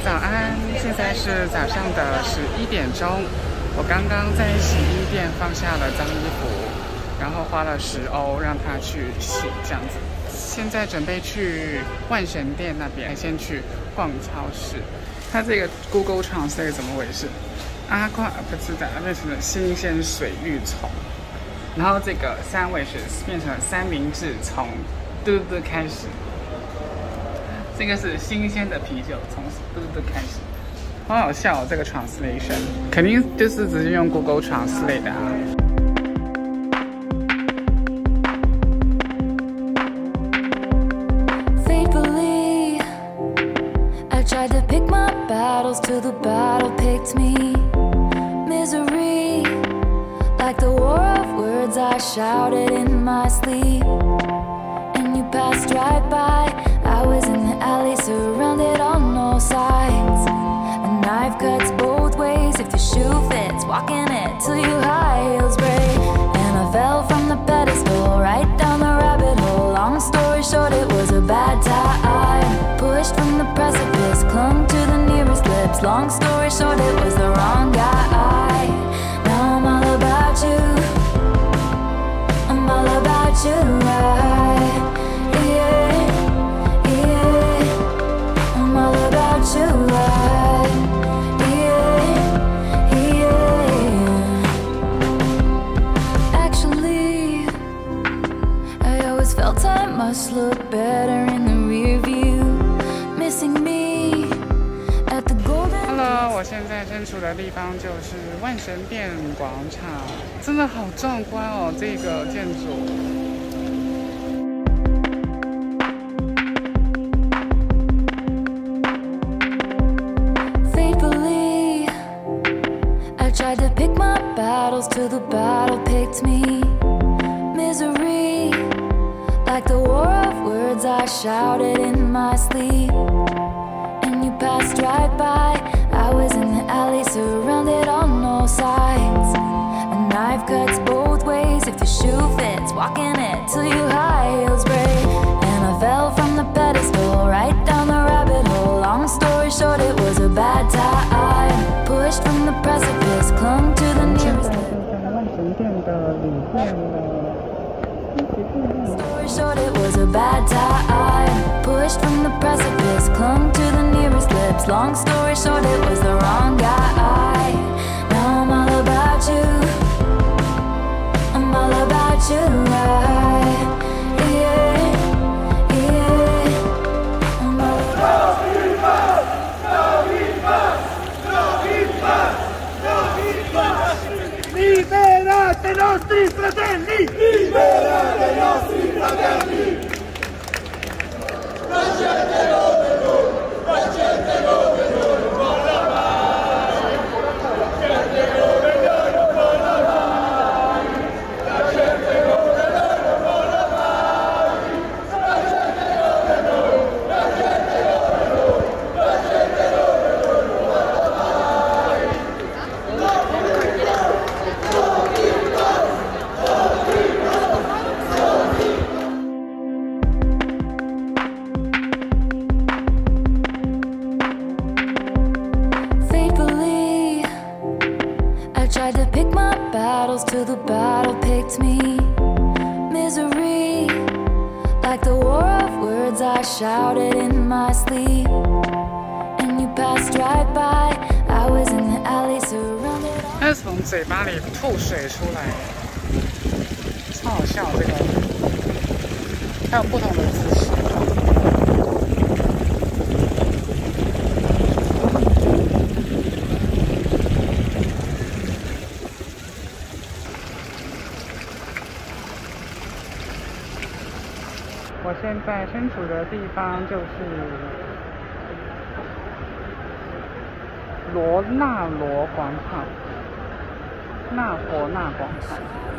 早安，现在是早上的11点钟。我刚刚在洗衣店放下了脏衣服，然后花了10欧让他去洗，这样子。现在准备去万神殿那边，先去逛超市。它这个 Google Translate 怎么回事？阿夸不知道，变成了新鲜水芋虫。然后这个sandwiches变成了三明治，从嘟嘟开始。这个是新鲜的啤酒，从嘟嘟开始。好好笑哦，这个 translation 肯定就是直接用 Google Translate 的啊。 Faithfully, I tried to pick my battles till the battle picked me. Misery, like the war of words I shouted in my sleep. And you passed right by. I was in the alley, surrounded on all sides. A knife cuts both ways if the shoe fits. Walking it till your high heels break. And I fell from the pedestal right down the rabbit hole. Long story short, it was a bad time. Pushed from the precipice, clung to the nearest lips. Long story short, it was the wrong guy. Now I'm all about you. I'm all about you, right? I'm all about you, right? Actually, I always felt I must look better in the rear view. Missing me at the golden. Hello， 我现在身处的地方就是万神殿广场，真的好壮观哦，这个建筑。 Tried to pick my battles till the battle picked me. Misery, like the war of words I shouted in my sleep. And you passed right by. I was in the alley, surrounded on all sides. A knife cuts both ways if the shoe fits. Walking it till your high heels break. And I fell from the pedestal right down the rabbit hole. Long story short, it was a bad time. Pushed from the precipice, clung to the nearest. Story short, it was a bad time. Pushed from the precipice, clung to the nearest lips. Long story short, it was the wrong guy. Now I'm all about you. I'm all about you, right? I'm all about you. Liberate i nostri fratelli! Liberate i nostri fratelli! La gente come noi, la gente come noi non molla mai! La gente come noi non molla mai! La gente come noi non molla mai! La gente come noi, la gente come noi, la gente come noi non molla mai! Faithfully, I tried to pick my battles till the battle picked me. Misery, like the war of words I shouted in my sleep. And you passed right by. I was in the alley, surrounded. 它是从嘴巴里吐水出来，超好笑这个。还有不同的姿势。我现在身处的地方就是罗纳罗广场，纳博纳广场。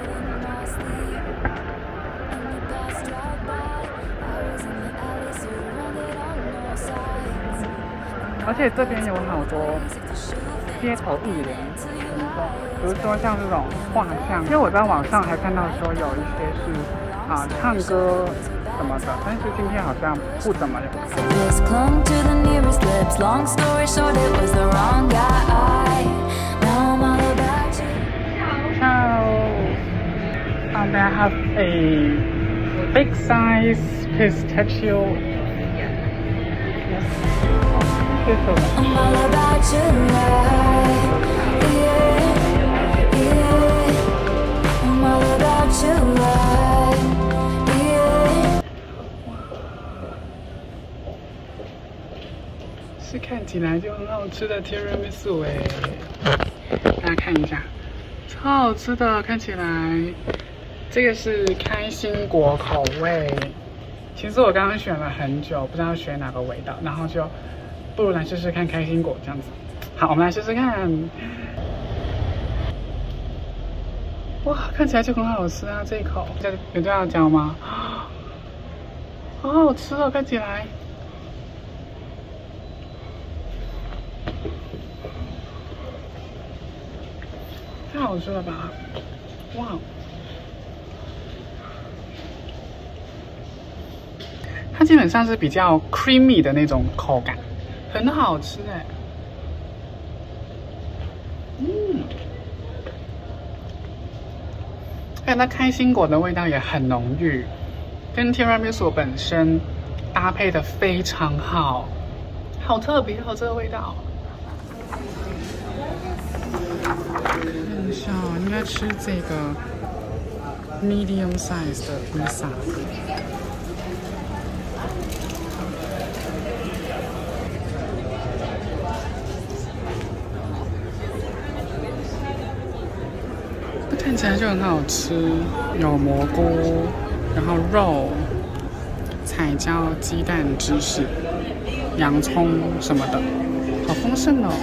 而且这边有好多街头艺人，比如说像这种画像，因为我在网上还看到说有一些是唱歌什么的，但是今天好像不怎么有看。 Clung to the nearest lips. Long story short, it was the wrong guy. Now I'm all about you. So, they have a big size pistachio. Yes. I'm all about you, right? Yeah, yeah. I'm all about you, right? Yeah. 是看起来就很好吃的 tiramisu 哎，大家看一下，超好吃的，看起来。这个是开心果口味。其实我刚刚选了很久，不知道选哪个味道，然后就不如来试试看开心果这样子。好，我们来试试看。哇，看起来就很好吃啊！这一口，有对要嚼吗？好好吃哦，看起来。太好吃了吧！哇，它基本上是比较 creamy 的那种口感，很好吃哎。而且那开心果的味道也很浓郁，跟 tiramisu 本身搭配的非常好，好特别哦，这个味道。看一下，应该吃这个 medium size 的 pizza。看起来就很好吃，有蘑菇，然后肉、彩椒、鸡蛋、芝士、洋葱什么的，好丰盛哦。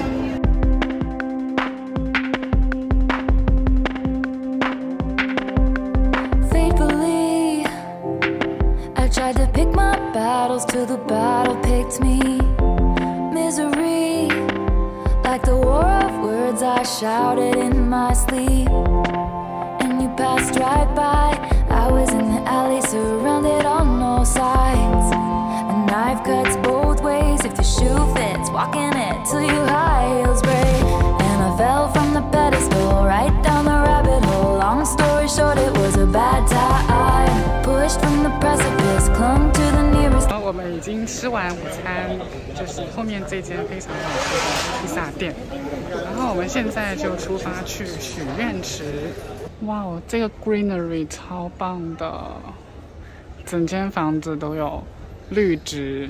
Faithfully, I tried to pick my battles till the battle picked me. Misery, like the war of words I shouted in my sleep. Passed right by. I was in the alley, surrounded on all sides. A knife cuts both ways if the shoe fits. Walking it till your high heels break. And I fell from the pedestal right down the rabbit hole. Long story short, it was a bad time. Pushed from the precipice, clung to the nearest. 我们已经吃完午餐，就是后面这间非常好吃的披萨店。然后我们现在就出发去许愿池。哇哦，这个 greenery 超棒的，整间房子都有绿植，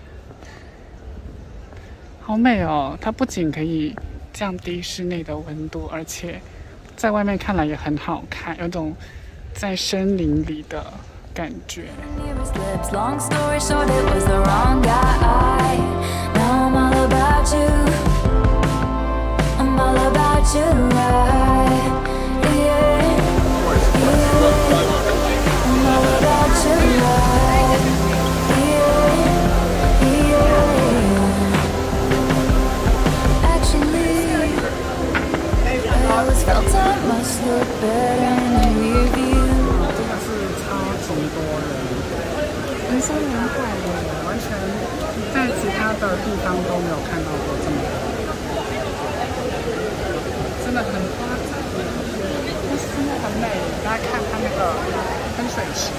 好美哦！它不仅可以降低室内的温度，而且在外面看来也很好看，有种在森林里的感觉。Long story short, it was the wrong guy. Now I'm all about you. I'm all about you, right? Felt I must look better in the rear view. 真的是超级多人，人山人海的，完全在其他的地方都没有看到过这么多，真的很夸张。但是真的很美，大家看它那个喷水池，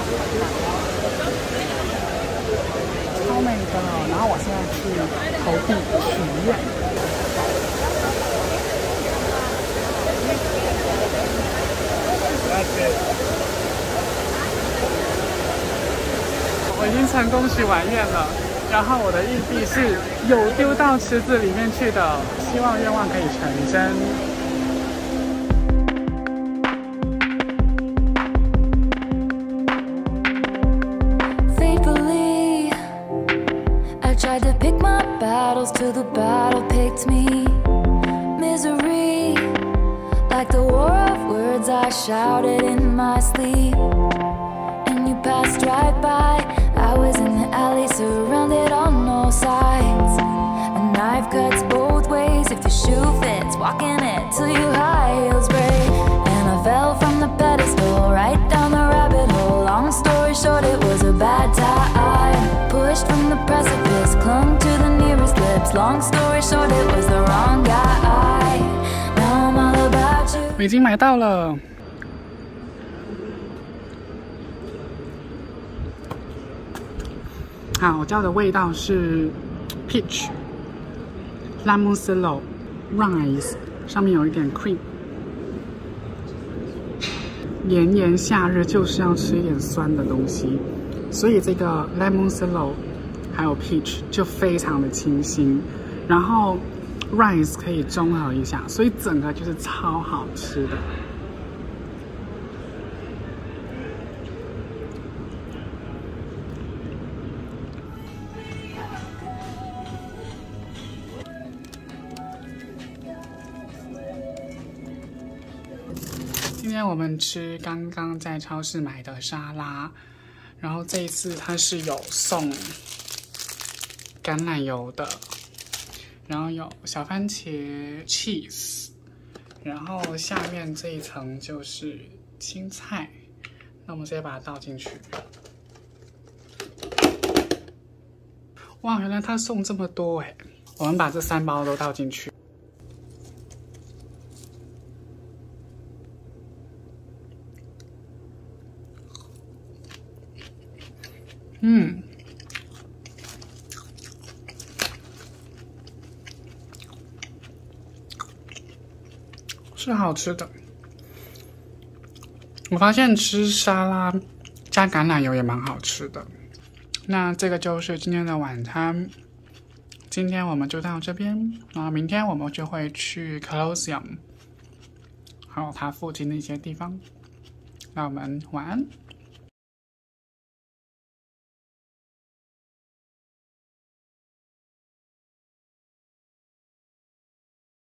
超美的。然后我现在去投币许愿。我已经成功许完愿了，然后我的硬币是有丢到池子里面去的，希望愿望可以成真。Faithfully, I tried to pick my battles till the battle picked me. Misery, like the war of words I shouted in my sleep. And you passed right by. I was in the alley, surrounded on all sides. A knife cuts both ways if the shoe fits. Walking it till your high heels break. And I fell from the pedestal right down the rabbit hole. Long story short, it was a Long story short, it was the wrong guy. Now I'm all about you. 我已经买到了。好，我叫的味道是 peach lemoncello rice， 上面有一点 cream。炎炎夏日就是要吃一点酸的东西，所以这个 lemoncello 还有 peach 就非常的清新，然后 rice 可以中和一下，所以整个就是超好吃的。今天我们吃刚刚在超市买的沙拉，然后这一次它是有送橄榄油的，然后有小番茄 cheese， 然后下面这一层就是青菜。那我们直接把它倒进去。哇，原来他送这么多哎！我们把这3包都倒进去。是好吃的。我发现吃沙拉加橄榄油也蛮好吃的。那这个就是今天的晚餐。今天我们就到这边，然后明天我们就会去 Colosseum， 还有它附近的一些地方。那我们晚安。